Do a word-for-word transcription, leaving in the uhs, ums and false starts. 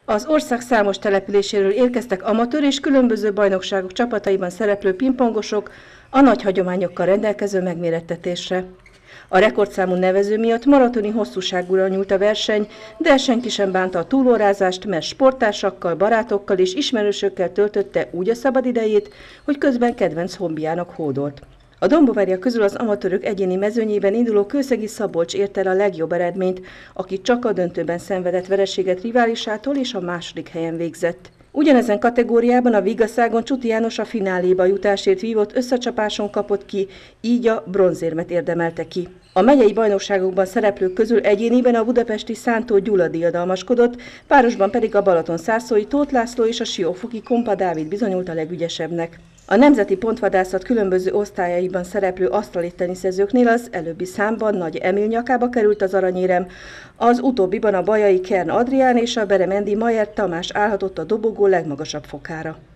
Az ország számos településéről érkeztek amatőr és különböző bajnokságok csapataiban szereplő pingpongosok a nagy hagyományokkal rendelkező megmérettetésre. A rekordszámú nevező miatt maratoni hosszúságúra nyúlt a verseny, de senki sem bánta a túlórázást, mert sporttársakkal, barátokkal és ismerősökkel töltötte úgy a szabadidejét, hogy közben kedvenc hobbiának hódolt. A Dombóverjak közül az amatőrök egyéni mezőnyében induló Kőszegi Szabolcs ért el a legjobb eredményt, aki csak a döntőben szenvedett vereséget riválisától és a második helyen végzett. Ugyanezen kategóriában a Vigaszágon Csuti János a fináléba jutásért vívott összecsapáson kapott ki, így a bronzérmet érdemelte ki. A megyei bajnokságokban szereplők közül egyéniben a budapesti Szántó Gyula diadalmaskodott, párosban pedig a balatonszárszói Tóth László és a siófoki Kompa Dávid bizonyult a legügyesebbnek. A nemzeti pontvadászat különböző osztályaiban szereplő asztali teniszezőknél az előbbi számban Nagy Emil nyakába került az aranyérem, az utóbbiban a bajai Kern Adrián és a beremendi Mayer Tamás állhatott a dobogó legmagasabb fokára.